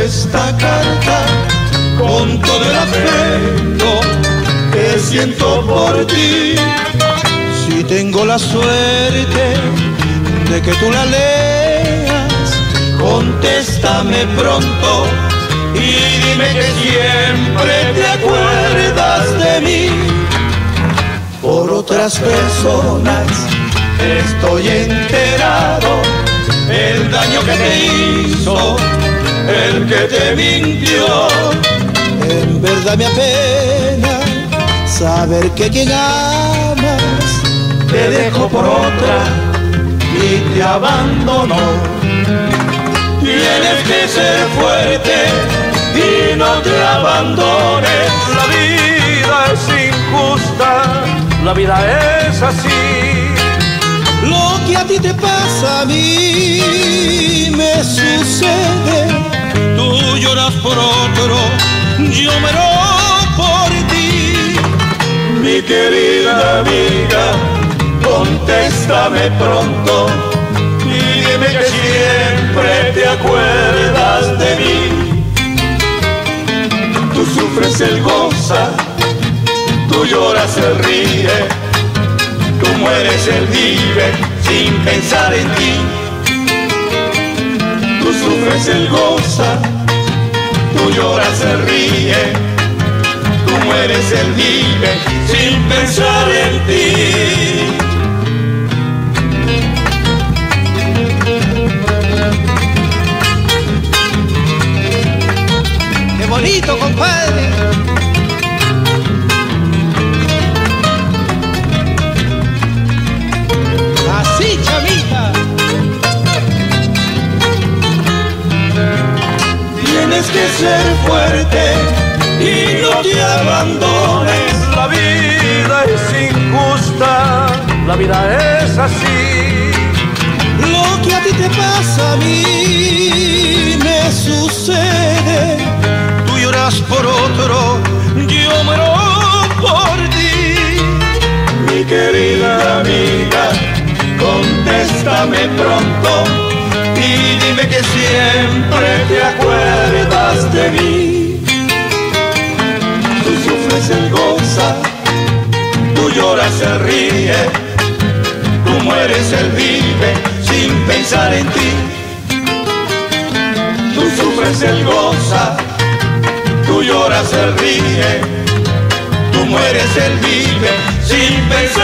esta carta con todo el afecto que siento por ti. Si tengo la suerte de que tú la leas, contéstame pronto y dime que siempre te acuerdas de mí. Por otras personas estoy enterado, el daño que te hizo, el que te mintió. En verdad me apena saber que quien amas te dejó por otra y te abandonó. Tienes que ser fuerte y no te abandones. La vida es injusta, la vida es así. Lo que a ti te pasa a mí me sucede. Tú lloras por otro, yo muero por ti. Mi querida amiga, contéstame pronto y dime que siempre te acuerdas de mí. Tú sufres, él goza, tú lloras, él ríe, tú mueres, él vive sin pensar en ti. Tú sufres, él goza, tú lloras, él ríe, tú mueres, él vive sin pensar en ti. ¡Qué bonito, compadre! Así, chamita. Tienes que ser fuerte y no te abandones. La vida es injusta, la vida es así. Lo que a ti te pasa a mí me sucede. Tú lloras por otro, yo muero por ti. Mi querida amiga, contéstame pronto y dime que siempre te acuerdas de mí. Tú sufres, él goza, tú lloras, él ríe, tú mueres, él vive sin pensar en ti. Tú sufres, él goza, tú lloras, él ríe, tú mueres, él vive sin pensar